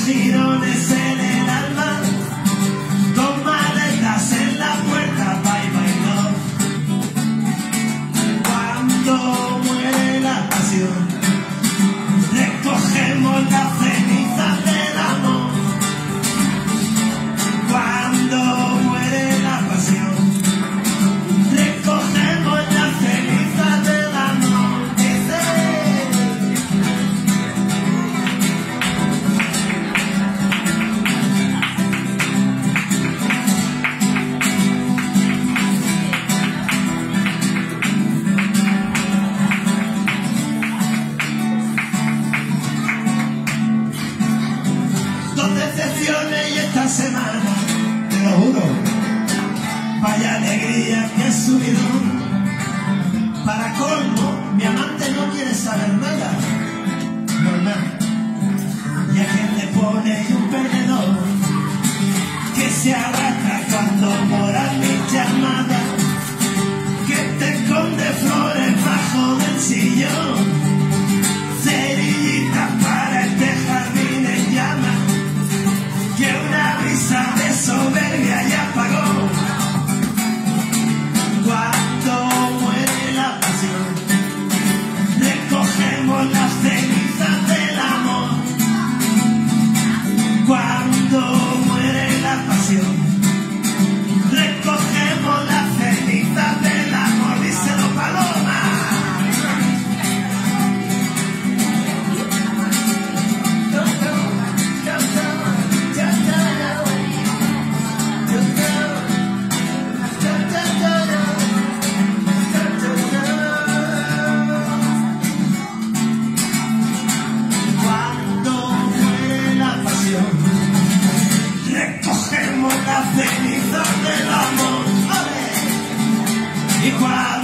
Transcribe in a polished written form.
girones en el alma, con maletas en la puerta, bye bye love. Cuando muere la pasión, recogemos las cenizas del amor. Cuando muere la pasión, recogemos las cenizas del amor. Dos decepciones y esta semana, te lo juro, vaya alegría que he subido. Para colmo, mi amante no quiere saber nada, normal. Y a quien le pone un perdedor que se arrastra cuando moran mis llamadas, que te esconde flores bajo del sillón, cerillitas para este jardín en llamas, que una brisa de soberbia ya apagó. Cuando muere la pasión, recogemos las cenizas del amor. Cuando muere la pasión, recogemos las cenizas del amor. Díselo, Paloma. Recogemos las cenizas del amor. ¡Ole! Y